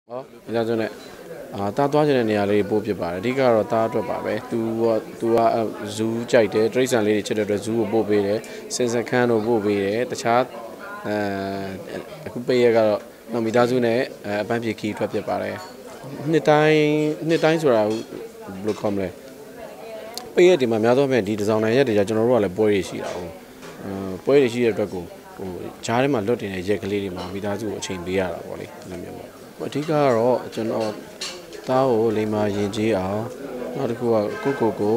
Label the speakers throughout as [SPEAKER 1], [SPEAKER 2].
[SPEAKER 1] ဒါကြောင့်လည်းတားသွားခြင်းတဲ့နေရာလေးပို့ဖြစ်ပါတယ်အဓိကတော့တားအတွက်ပါပဲသူကဇူးကြိုက်တယ်တရိတ်ဆန်လေးတွေချစ်တဲ့အတွက်ဇူးကိုပို့ပေးတယ်စင်စခန်းတို့ပို့ပေးတယ်တခြားအခုပေးရကတော့နော်မိသားစုနဲ့အပန်းဖြေခီးထွက်ဖြစ်ပါတယ်နှစ်တိုင်းဆိုတာဘယ်လိုခေါ်မလဲပေးရဒီမှာများသောအားဖြင့်ဒီဒီဇိုင်နာရက်တွေကျွန်တော်တို့ကလည်းပွဲတွေရှိတာဟုတ်ပွဲတွေရှိတဲ့အတွက်ကိုဂျားထဲမှာလွတ်တင်တဲ့ရက်ကလေးတွေမှာမိသားစုကိုအချိန်ပေးရတာပေါ့လေအဲ့လိုမျိုးပေါ့အဓိကတော့ကျွန်တော်သားကိုလိမ္မာရင်ကျေးအောင်နောက်တစ်ခုကကို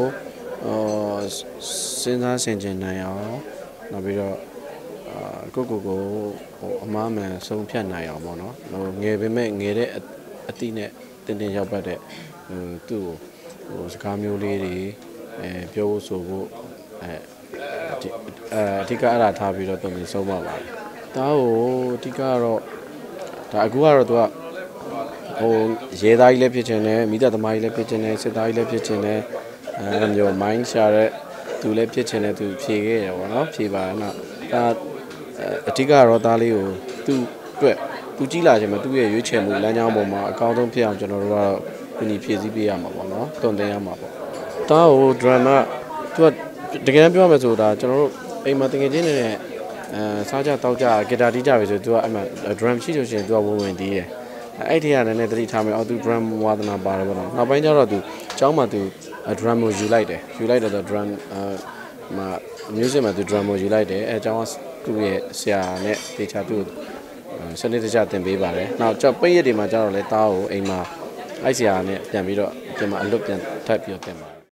[SPEAKER 1] စဉ်းစားဆင်ခြင်နိုင်အောင်နောက်ပြီးတော့ကိုအမားမှန်ဆုံးဖြတ်နိုင်အောင်ပေါ့နော်ငယ်ပေမဲ့ငယ်တဲ့အတိနဲ့တင်ရောက်ပတ်တဲ့သူ့ကိုစကားမျိုးလေးတွေပြောဖို့ဆိုဖို့အဓိကအဲ့ဒါထားပြီးတော့တုံ့ပြန်ဆုံးပါပါတယ်သားကိုအဓိကတော့ဒါအခုကတော့သူကရဲသားကြီးလည်းဖြစ်ချင်တယ်မိသားသမားကြီးလည်းဖြစ်ချင်တယ်စစ်သားကြီးလည်းဖြစ်ချင်တယ်အဲ့လိုမျိုးမိုင်းရှာတဲ့သူလည်းဖြစ်ချင်တယ်သူဖြေခဲ့တယ်ပေါ့နော်ဖြေပါတော့ဒါအဓိကတော့သားလေးကိုသူ့အတွက်သူကြီးလာခြင်းမှာသူ့ရဲ့ရွေးချယ်မှုလမ်းကြောင်းပေါ်မှာအကောင်းဆုံးဖြစ်အောင်ကျွန်တော်တို့ကတော့ဒီနေ့ဖြည့်ဆည်းပေးရမှာပေါ့နော်တုံ့တင်ရမှာပေါ့သားကိုဒရမာသူကတကယ်ပြောမယ်ဆိုတာကျွန်တော်တို့အိမ်မှာတကယ်ချင်းနေနဲ့စားကြတောက်ကြဂီတာတီးကြပြီဆိုသူကအဲ့မှာဒရမ်ရှိလို့ရှိရင်သူကဝင်တီးတယ်အဲ့ဒီကလည်းနည်းနည်းသတိထားမယ်သူဒရမ်ဝါသနာပါတယ်ပေါ့နော်နောက်ပိုင်းကျတော့သူအเจ้าမှာသူဒရမ်ကိုယူလိုက်တော့ဒရမ်မှာ music မှာသူ drum ကိုယူလိုက်တယ်အဲအကြောင်းကသူ့ရဲ့ဆရာနဲ့တေချာသူ့စနစ်တကျသင်ပေးပါတယ်နောက်ကျပိတ်ရက်တွေမှာကျတော့လဲတားကိုအိမ်မှာအိုက်ဆရာနဲ့ပြန်ပြီးတော့ပြန်မှာအလွတ်ပြန်ထပ်ပြီးတော့သင်ပါတယ်